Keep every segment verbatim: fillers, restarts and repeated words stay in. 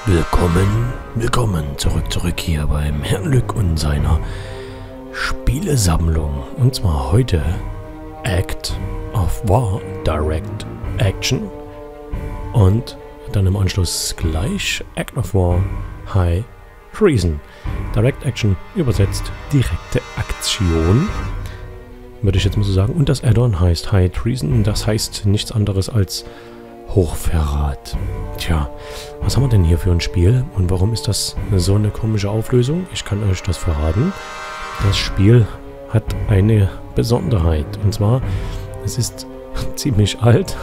Willkommen, willkommen zurück, zurück hier beim Herrn Lück und seiner Spielesammlung. Und zwar heute Act of War Direct Action und dann im Anschluss gleich Act of War High Treason. Direct Action übersetzt direkte Aktion, würde ich jetzt mal so sagen. Und das Add-on heißt High Treason. Das heißt nichts anderes als Hochverrat. Tja, was haben wir denn hier für ein Spiel und warum ist das so eine komische Auflösung? Ich kann euch das verraten. Das Spiel hat eine Besonderheit und zwar, es ist ziemlich alt.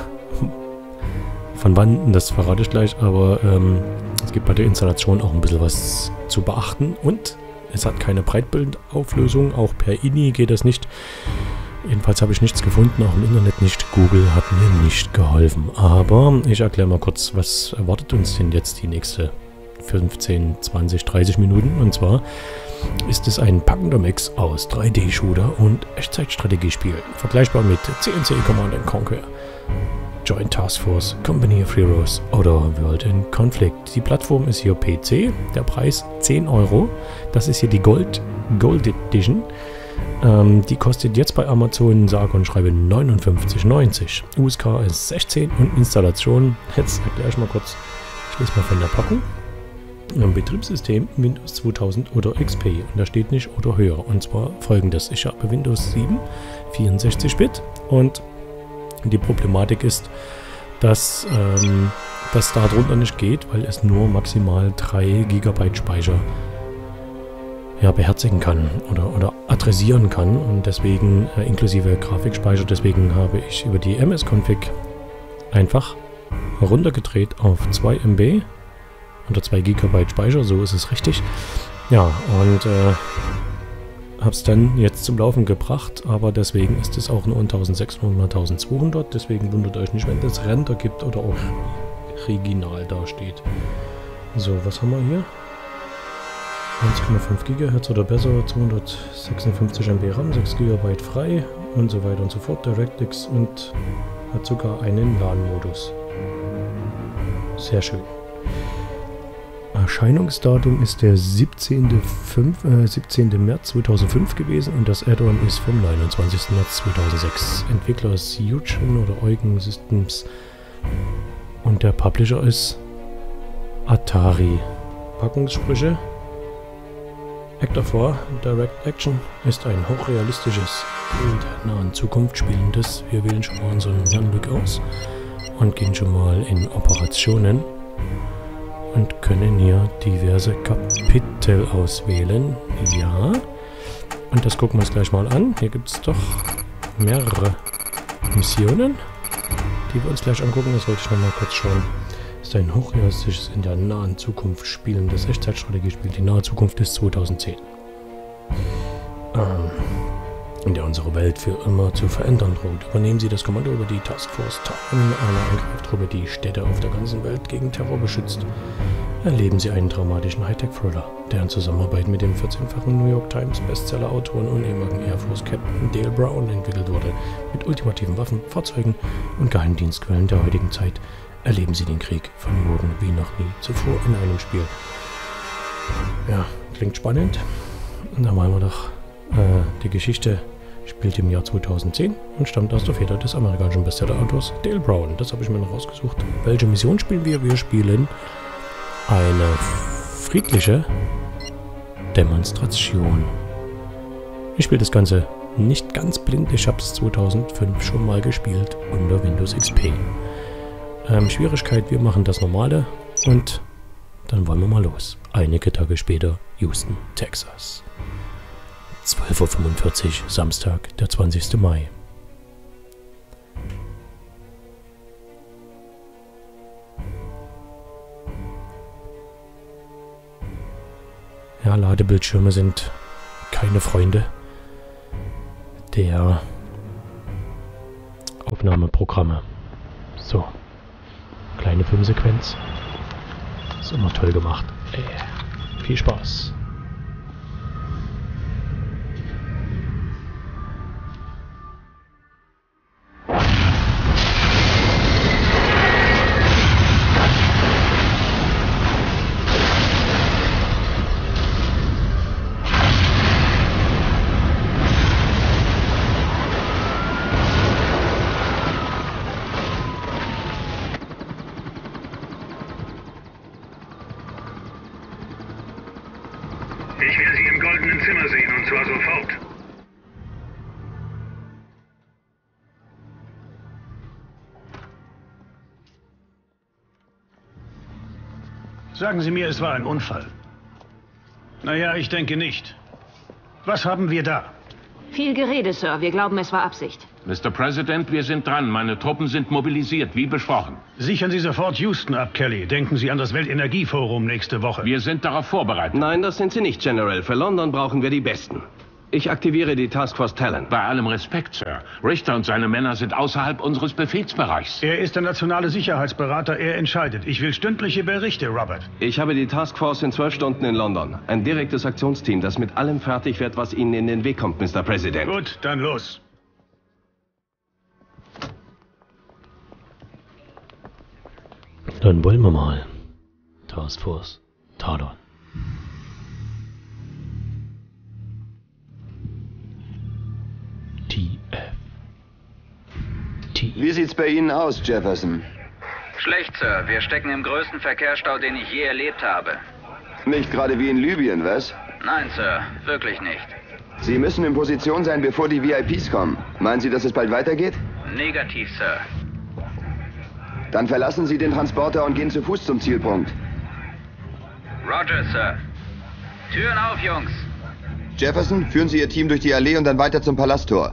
Von wann, das verrate ich gleich, aber ähm, es gibt bei der Installation auch ein bisschen was zu beachten und es hat keine Breitbildauflösung, auch per I N I geht das nicht. Jedenfalls habe ich nichts gefunden, auch im Internet nicht. Google hat mir nicht geholfen. Aber ich erkläre mal kurz, was erwartet uns denn jetzt die nächste fünfzehn, zwanzig, dreißig Minuten. Und zwar ist es ein packender Mix aus drei D-Shooter und Echtzeitstrategiespiel. Vergleichbar mit C N C Command and Conquer, Joint Task Force, Company of Heroes oder World in Conflict. Die Plattform ist hier P C, der Preis zehn Euro. Das ist hier die Gold, Gold Edition. Ähm, die kostet jetzt bei Amazon sage und schreibe neunundfünfzig neunzig. U S K ist sechzehn und Installation, jetzt erkläre ich mal kurz, ich lese mal von der Packung. Ein Betriebssystem Windows zweitausend oder X P und da steht nicht oder höher. Und zwar folgendes: Ich habe Windows sieben, vierundsechzig Bit und die Problematik ist, dass ähm, das da drunter nicht geht, weil es nur maximal drei Gigabyte Speicher ja, beherzigen kann oder, oder adressieren kann und deswegen äh, inklusive Grafikspeicher, deswegen habe ich über die M S-Config einfach runtergedreht auf zwei Megabyte oder zwei Gigabyte Speicher, so ist es richtig. Ja, und äh, habe es dann jetzt zum Laufen gebracht, aber deswegen ist es auch nur eintausendsechshundert mal eintausendzweihundert, deswegen wundert euch nicht, wenn das Render gibt oder auch original dasteht. So, was haben wir hier? eins Komma fünf Gigahertz oder besser, zweihundertsechsundfünfzig Megabyte RAM, sechs Gigabyte frei und so weiter und so fort. DirectX und hat sogar einen LAN-Modus. Sehr schön. Erscheinungsdatum ist der siebzehnte März zweitausendfünf gewesen und das Add-on ist vom neunundzwanzigsten März zweitausendsechs. Entwickler ist Eugen oder Eugen Systems und der Publisher ist Atari. Packungssprüche: Act of War Direct Action ist ein hochrealistisches Bild der nahen Zukunft spielendes. Wir wählen schon mal unseren Herrn Lück aus und gehen schon mal in Operationen und können hier diverse Kapitel auswählen. Ja, und das gucken wir uns gleich mal an. Hier gibt es doch mehrere Missionen, die wir uns gleich angucken. Das wollte ich noch mal kurz schauen. Ist ein hochrealistisches, in der nahen Zukunft spielendes Echtzeitstrategiespiel. Die nahe Zukunft ist zweitausendzehn. Ähm, in der unsere Welt für immer zu verändern droht. Übernehmen Sie das Kommando über die Taskforce Titan, einer Eingreiftruppe, die Städte auf der ganzen Welt gegen Terror beschützt. Erleben Sie einen traumatischen Hightech-Thriller, der in Zusammenarbeit mit dem vierzehnfachen New York Times Bestseller-Autoren und ehemaligen Air Force Captain Dale Brown entwickelt wurde. Mit ultimativen Waffen, Fahrzeugen und Geheimdienstquellen der heutigen Zeit erleben Sie den Krieg von morgen wie noch nie zuvor in einem Spiel. Ja, klingt spannend. Und dann wollen wir doch, äh, die Geschichte spielt im Jahr zweitausendzehn und stammt aus der Feder des amerikanischen Bestseller-Autors Dale Brown. Das habe ich mir noch rausgesucht. Welche Mission spielen wir? Wir spielen eine friedliche Demonstration. Ich spiele das Ganze nicht ganz blind. Ich habe es zweitausendfünf schon mal gespielt unter Windows X P. Ähm, Schwierigkeit, wir machen das Normale und dann wollen wir mal los. Einige Tage später, Houston, Texas. zwölf Uhr fünfundvierzig, Samstag, der zwanzigste Mai. Ja, Ladebildschirme sind keine Freunde der Aufnahmeprogramme. So. Kleine Filmsequenz. Ist immer toll gemacht. Äh, viel Spaß. Ich will Sie im goldenen Zimmer sehen, und zwar sofort. Sagen Sie mir, es war ein Unfall. Naja, ich denke nicht. Was haben wir da? Viel Gerede, Sir. Wir glauben, es war Absicht. Mister President, wir sind dran. Meine Truppen sind mobilisiert, wie besprochen. Sichern Sie sofort Houston ab, Kelly. Denken Sie an das Weltenergieforum nächste Woche. Wir sind darauf vorbereitet. Nein, das sind Sie nicht, General. Für London brauchen wir die Besten. Ich aktiviere die Taskforce Talent. Bei allem Respekt, Sir. Richter und seine Männer sind außerhalb unseres Befehlsbereichs. Er ist der nationale Sicherheitsberater. Er entscheidet. Ich will stündliche Berichte, Robert. Ich habe die Taskforce in zwölf Stunden in London. Ein direktes Aktionsteam, das mit allem fertig wird, was Ihnen in den Weg kommt, Mister President. Gut, dann los. Dann wollen wir mal. Taskforce Talent. T F. T. Wie sieht's bei Ihnen aus, Jefferson? Schlecht, Sir. Wir stecken im größten Verkehrsstau, den ich je erlebt habe. Nicht gerade wie in Libyen, was? Nein, Sir. Wirklich nicht. Sie müssen in Position sein, bevor die V I Ps kommen. Meinen Sie, dass es bald weitergeht? Negativ, Sir. Dann verlassen Sie den Transporter und gehen zu Fuß zum Zielpunkt. Roger, Sir. Türen auf, Jungs. Jefferson, führen Sie Ihr Team durch die Allee und dann weiter zum Palasttor.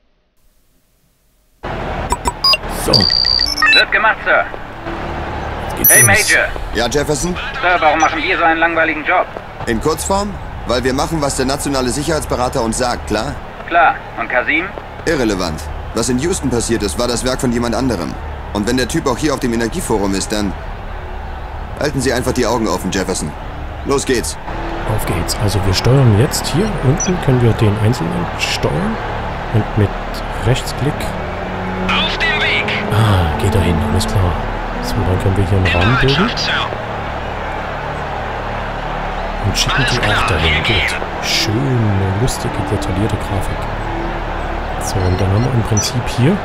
So. Wird gemacht, Sir. Hey, los. Major. Ja, Jefferson? Sir, warum machen wir so einen langweiligen Job? In Kurzform? Weil wir machen, was der nationale Sicherheitsberater uns sagt, klar? Klar. Und Kasim? Irrelevant. Was in Houston passiert ist, war das Werk von jemand anderem. Und wenn der Typ auch hier auf dem Energieforum ist, dann halten Sie einfach die Augen offen, Jefferson. Los geht's. Auf geht's. Also wir steuern jetzt hier unten, können wir den Einzelnen steuern und mit Rechtsklick. Auf dem Weg! Ah, geht dahin, alles klar. So, dann können wir hier einen Raum bilden und schicken die auch dahin. Gut. Schöne, lustige, detaillierte Grafik. So, und dann haben wir im Prinzip hier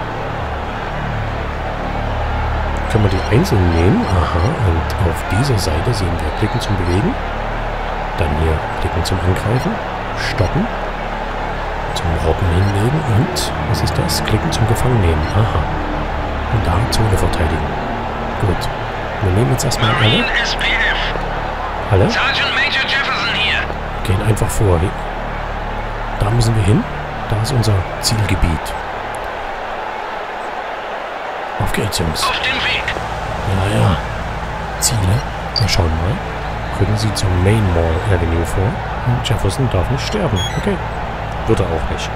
können wir die einzeln nehmen. Aha, und auf dieser Seite sehen wir Klicken zum Bewegen. Dann hier Klicken zum Angreifen. Stoppen. Zum Robben hinlegen. Und, was ist das? Klicken zum Gefangennehmen. Aha. Und da Zone verteidigen. Gut. Wir nehmen jetzt erstmal alle. S P F. Alle. Sergeant Major Jefferson hier. Gehen einfach vor. Da müssen wir hin. Da ist unser Zielgebiet. Auf geht's, Jungs. Auf dem Weg. Ja, ja. Ziele. Wir schauen mal. Rücken Sie zum Main Mall Avenue vor. Und Jefferson darf nicht sterben. Okay. Wird er auch nicht.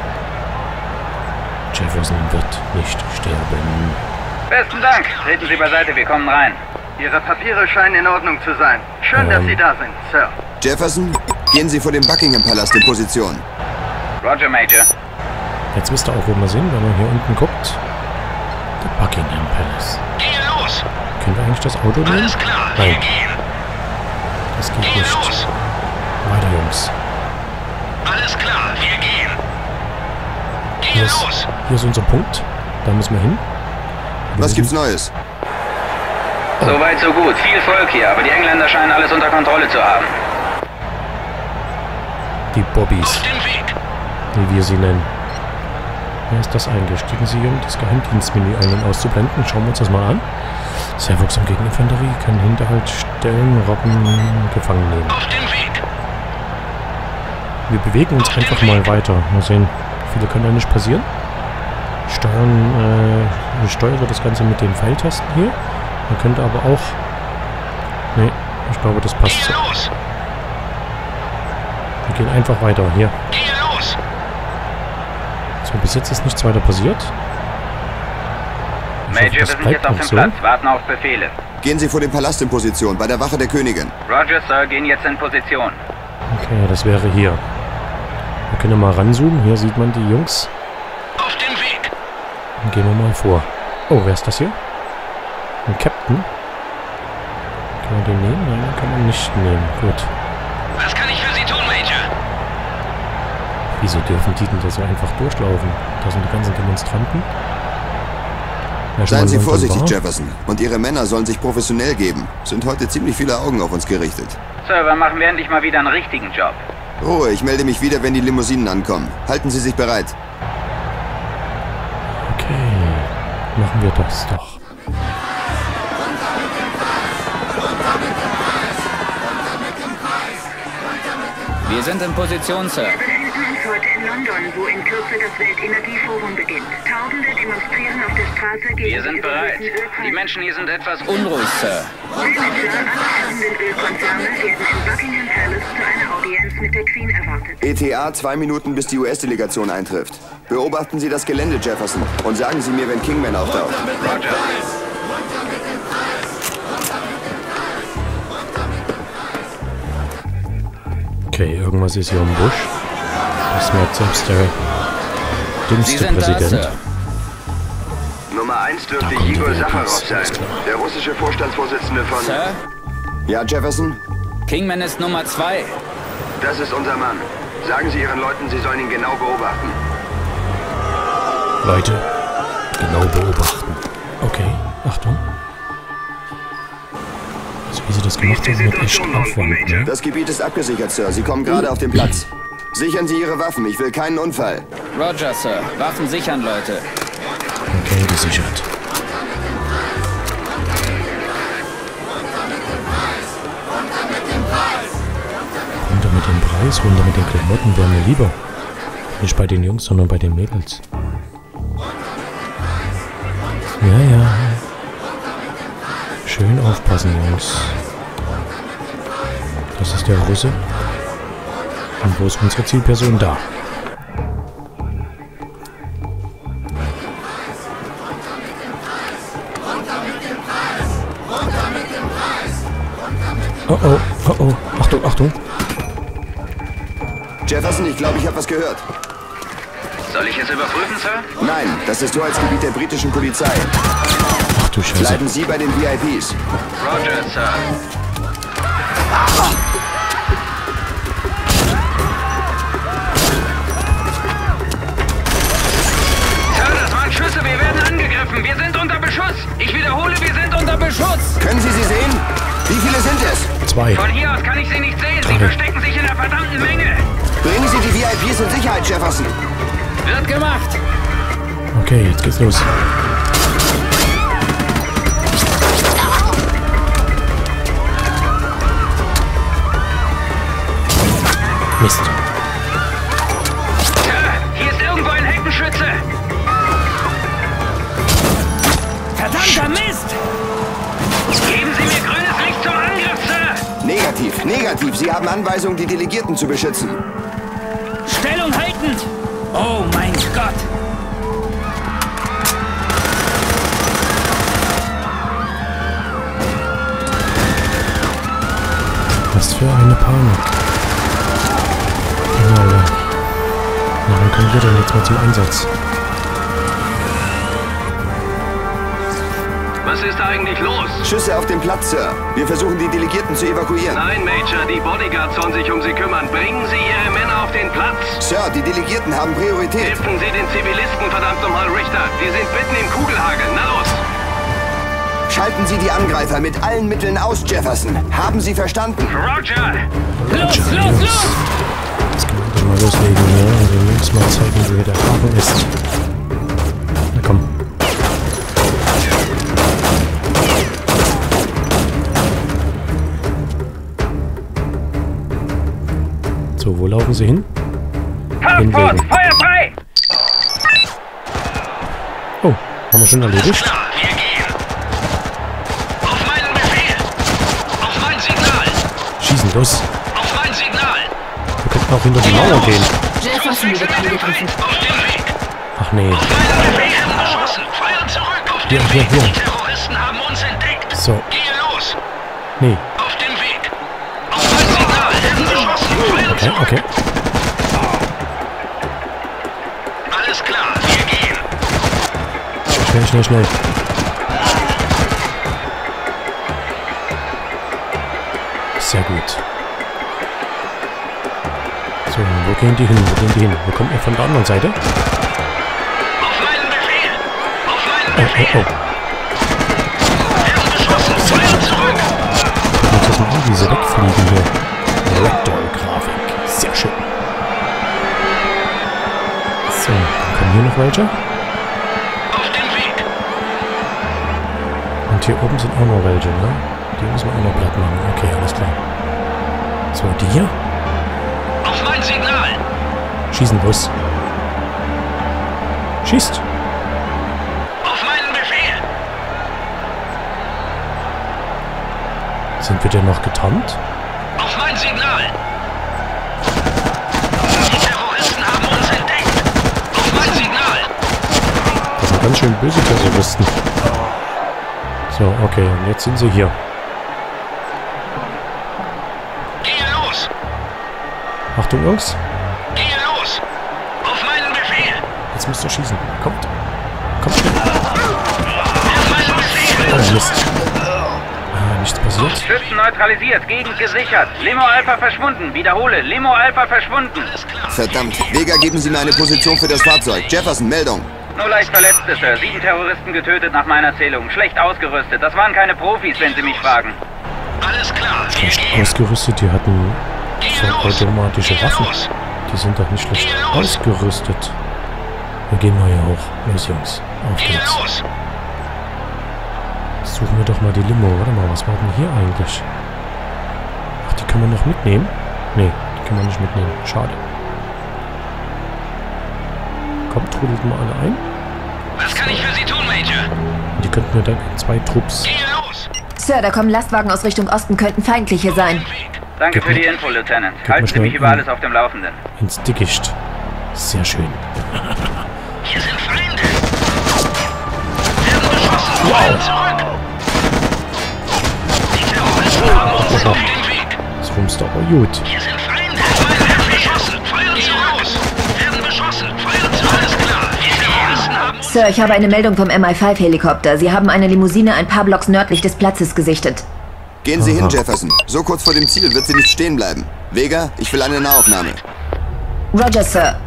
Jefferson wird nicht sterben. Besten Dank. Treten Sie beiseite, wir kommen rein. Ihre Papiere scheinen in Ordnung zu sein. Schön, Ähm. dass Sie da sind, Sir. Jefferson, gehen Sie vor dem Buckingham-Palast in Position. Roger, Major. Jetzt wisst ihr auch, wo wir sind, wenn man hier unten guckt. Der Buckingham Palace. Gehe los. Können wir eigentlich das Auto nehmen? Alles klar, wir Nein, gehen. das geht Gehe nicht. los. Weiter, Jungs. Alles klar, wir gehen. Gehe Hier ist, los. hier ist unser Punkt. Da müssen wir hin. Was gibt's Neues? Soweit, so gut. Viel Volk hier, aber die Engländer scheinen alles unter Kontrolle zu haben. Die Bobbys, Auf dem Weg. wie wir sie nennen. Wer ist das eigentlich? Klicken Sie hier, um das Geheimdienstmenü ein- und auszublenden. Schauen wir uns das mal an. Sehr wirksam gegen Infanterie, kann Hinterhalt stellen, Robben, gefangen nehmen. Auf dem Weg. Wir bewegen uns einfach mal weiter. Mal sehen, viele können da nicht passieren. Steuern, äh, ich steuere das Ganze mit den Pfeiltasten hier. Man könnte aber auch... Ne, ich glaube, das passt so. Gehe los. Wir gehen einfach weiter. Hier. Gehe los. So, bis jetzt ist nichts weiter passiert. Ich hoffe, Major, wir das sind bleibt jetzt auf noch dem so. Platz, warten auf Befehle. Gehen Sie vor dem Palast in Position, bei der Wache der Königin. Roger, Sir, gehen jetzt in Position. Okay, das wäre hier. Wir können mal ranzoomen. Hier sieht man die Jungs. Auf dem Weg. Dann gehen wir mal vor. Oh, wer ist das hier? Ein Captain. Kann man den nehmen? Nein, den kann man nicht nehmen. Gut. Was kann ich für Sie tun, Major? Wieso dürfen die denn da so einfach durchlaufen? Da sind die ganzen Demonstranten. Seien Sie vorsichtig, Jefferson. Und Ihre Männer sollen sich professionell geben. Sind heute ziemlich viele Augen auf uns gerichtet. Sir, wann machen wir endlich mal wieder einen richtigen Job? Ruhe, ich melde mich wieder, wenn die Limousinen ankommen. Halten Sie sich bereit. Okay, machen wir das doch. Wir sind in Position, Sir. Wir befinden uns heute in London, wo in Kürze das Weltenergieforum beginnt. Tausende demonstrieren auf der Straße gegen Wir sind die bereit. überhöhten Die Menschen hier sind etwas Unruhig, Sir. Manager aller führenden Ölkonzerne werden in Buckingham Palace zu einer Audienz mit der Queen erwartet. E T A zwei Minuten, bis die U S-Delegation eintrifft. Beobachten Sie das Gelände, Jefferson, und sagen Sie mir, wenn Kingman auftaucht. Roger. Okay, irgendwas ist hier im Busch. Das merkt selbst der dümmste Präsident. Da, Nummer eins dürfte Da kommt Igor die Sacharow Erkenntnis, sein, alles klar. der russische Vorstandsvorsitzende von... Sir? Ja, Jefferson? Kingman ist Nummer zwei. Das ist unser Mann. Sagen Sie Ihren Leuten, sie sollen ihn genau beobachten. Leute, genau beobachten. Okay, Achtung. Also wie sie das gemacht haben, mit echt Aufwand, ne? Das Gebiet ist abgesichert, Sir. Sie kommen gerade auf den Platz. Sichern Sie Ihre Waffen. Ich will keinen Unfall. Roger, Sir. Waffen sichern, Leute. Okay, gesichert. Runter mit dem Preis, runter mit den Klamotten, wäre mir lieber. Nicht bei den Jungs, sondern bei den Mädels. Ja, ja. Schön aufpassen, Jungs. Das ist der Russe. Und wo ist unsere Zielperson? Da. Oh oh, oh oh. Achtung, Achtung. Jefferson, ich glaube, ich habe was gehört. Soll ich es überprüfen, Sir? Nein, das ist Hoheitsgebiet der britischen Polizei. Ach du Scheiße. Bleiben Sie bei den V I Ps. Roger, Sir. Sir, das waren Schüsse. Wir werden angegriffen. Wir sind unter Beschuss. Ich wiederhole, wir sind unter Beschuss. Können Sie sie sehen? Wie viele sind es? Zwei. Von hier aus kann ich sie nicht sehen. Sie verstecken sich in der verdammten Menge. Bringen Sie die V I Ps in Sicherheit, Jefferson. Wird gemacht. Okay, jetzt geht's los. Mist. Sir, hier ist irgendwo ein Heckenschütze. Verdammter Mist! Geben Sie mir grünes Licht zum Angriff, Sir. Negativ, negativ. Sie haben Anweisung, die Delegierten zu beschützen. Stellung haltend! Oh mein Gott! Was für eine Panik. Ja, ja. Na, dann kommen wir denn jetzt mal zum Einsatz. Was ist da eigentlich los? Schüsse auf dem Platz, Sir. Wir versuchen, die Delegierten zu evakuieren. Nein, Major, die Bodyguards sollen sich um sie kümmern. Bringen Sie Ihre Männer auf den Platz. Sir, die Delegierten haben Priorität. Helfen Sie den Zivilisten, verdammt nochmal, Richter. Wir sind mitten im Kugelhagel. Na los! Schalten Sie die Angreifer mit allen Mitteln aus, Jefferson. Haben Sie verstanden? Roger. Los, los, los! Jetzt können wir mal loslegen, ne? Und den Jungs mal zeigen, wie der Hafen ist. Na komm. So, wo laufen sie hin? Taskforce, Feuer frei! Oh, haben wir schon erledigt? Klar, wir gehen. Auf meinen Befehl. Auf mein Signal. Schießen, los. Auf mein Signal. Wir könnten auch hinter die Mauer gehen. Jefferson wird angegriffen. Auf dem Weg. Ach nee. Auf meinen Befehl geschossen. Feuer zurück. Auf Hier, dem hier, Weg. hier. Die Terroristen haben uns entdeckt. So. Gehe los. Nee. Auf dem Weg. Auf mein Signal. Geschossen. Feuer Okay, zurück. okay. Alles klar, wir gehen. Schnell, schnell, schnell. Sehr gut. So, wo gehen die hin? Wo gehen die hin? Wo kommt ihr von der anderen Seite? Auf meinen Befehl. Auf meinen Oh, Befehl. oh, oh. wie sie wegfliegen hier. Raptor-Grafik. Sehr schön. So, dann kommen hier noch welche. Auf dem Weg. Und hier oben sind auch noch welche, ne? Die müssen wir auch noch platt machen. Okay, alles klar. So, die hier. Auf mein Signal. Schießen, Bus. Schießt. Auf meinen Befehl. Sind wir denn noch getarnt? Auf mein Signal. Die Terroristen haben uns entdeckt. Auf mein Signal. Das sind ganz schön böse Terroristen. So, okay, und jetzt sind sie hier. Gehe los. Achtung, Jungs. Gehe los. Auf meinen Befehl. Jetzt müsst ihr schießen. Kommt. Kommt schnell. Auf meinen Befehl. Oh, Mist. Ah, nichts passiert. Schützen neutralisiert. Gegend gesichert. Limo Alpha verschwunden. Wiederhole. Limo Alpha verschwunden. Verdammt. Vega, geben Sie mir eine Position für das Fahrzeug. Jefferson, Meldung. Nur leicht Verletzte, Sir. Sieben Terroristen getötet nach meiner Zählung. Schlecht ausgerüstet. Das waren keine Profis, wenn Sie mich fragen. Alles klar. Schlecht ausgerüstet. Die hatten vollautomatische Waffen. Die sind doch nicht schlecht ausgerüstet. Wir gehen mal hier hoch. Los, Jungs. Auf geht's. Suchen wir doch mal die Limo. Warte mal, was war denn hier eigentlich? Ach, die können wir noch mitnehmen? Nee, die können wir nicht mitnehmen. Schade. Kommt, trudelt mal alle ein. Was kann ich für Sie tun, Major? Die könnten wir dann in zwei Trupps. Gehe los. Sir, da kommen Lastwagen aus Richtung Osten, könnten feindliche sein. Danke Geht für mal- die Info, Lieutenant. geht mal Halten Sie schnell mich über in- alles auf dem Laufenden. Ins Dickicht. Sehr schön. Hier sind Feinde. Werden beschossen. Fallen zurück. Die Terroristen haben uns auf dem Weg. Das rumst aber gut. Hier sind Feinde. Werden beschossen. Feuern zurück. Werden beschossen. Feuern zurück. Alles klar. Die Terroristen haben uns... Sir, ich habe eine Meldung vom M I fünf Helikopter. Sie haben eine Limousine ein paar Blocks nördlich des Platzes gesichtet. Gehen Sie Aha. hin, Jefferson. So kurz vor dem Ziel wird sie nicht stehen bleiben. Vega, ich will eine Nahaufnahme. Roger, Sir.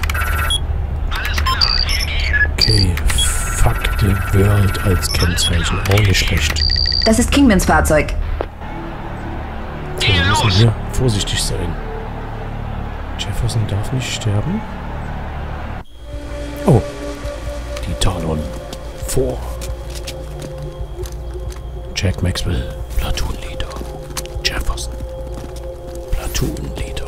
Okay. Fuck the World als Kennzeichen. Auch nicht schlecht. Das ist Kingmans Fahrzeug. So, wir müssen hier vorsichtig sein. Jefferson darf nicht sterben. Oh. Die Talon. Vor. Jack Maxwell. Platoon Leader. Jefferson. Platoon Leader.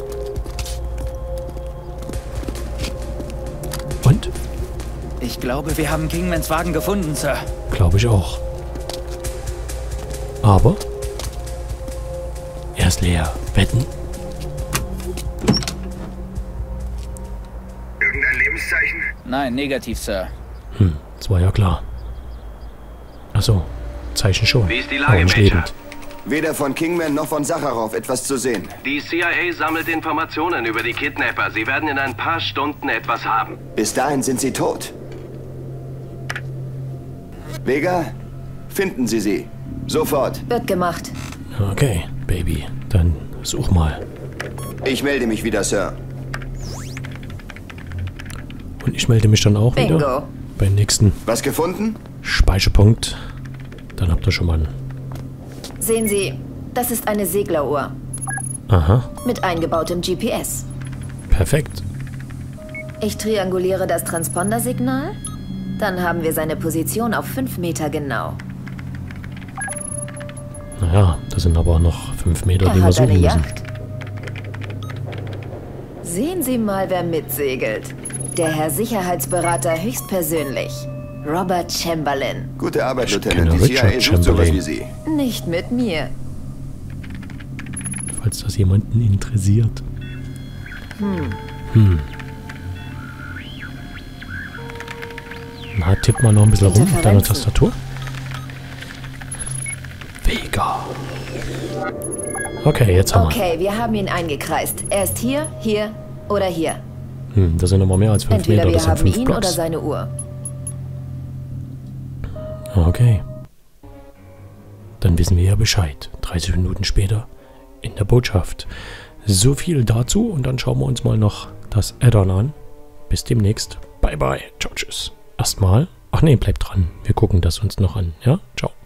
Und? Ich glaube, wir haben Kingmans Wagen gefunden, Sir. Glaube ich auch. Aber er ist leer. Wetten? Irgendein Lebenszeichen? Nein, negativ, Sir. Hm, das war ja klar. Achso, Zeichen schon. Wie ist die Aber Lage, nicht Major? lebend. Weder von Kingman noch von Sacharov etwas zu sehen. Die C I A sammelt Informationen über die Kidnapper. Sie werden in ein paar Stunden etwas haben. Bis dahin sind sie tot. Vega, finden Sie sie. Sofort. Wird gemacht. Okay, Baby. Dann such mal. Ich melde mich wieder, Sir. Und ich melde mich dann auch Bingo. wieder beim nächsten Was gefunden? Speicherpunkt. Dann habt ihr schon mal einen. Sehen Sie, das ist eine Segleruhr. Aha, Mit eingebautem G P S. perfekt. Ich trianguliere das Transpondersignal. Dann haben wir seine Position auf fünf Meter genau. Naja, das sind aber noch fünf Meter, Er die wir hat suchen eine müssen. Yacht. Sehen Sie mal, wer mitsegelt. Der Herr Sicherheitsberater höchstpersönlich. Robert Chamberlain. Gute Arbeit, Ich Lieutenant. kenne Die C I A Richard sucht sowas Chamberlain. wie Sie. Nicht mit mir. Falls das jemanden interessiert. Hm. Na, tipp mal noch ein bisschen rum auf deiner Interferenzen. Tastatur. Vega. Okay, jetzt haben Okay, wir haben ihn eingekreist. Er ist hier, hier oder hier. wir. Hm, das sind aber mehr als fünf Entweder Meter, wir das sind haben fünf ihn oder Blocks. seine Uhr. Okay. Dann wissen wir ja Bescheid. dreißig Minuten später in der Botschaft. So viel dazu und dann schauen wir uns mal noch das Add-on an. Bis demnächst. Bye bye. Ciao, tschüss. Erstmal. Ach nee, bleibt dran. Wir gucken das uns noch an. Ja? Ciao.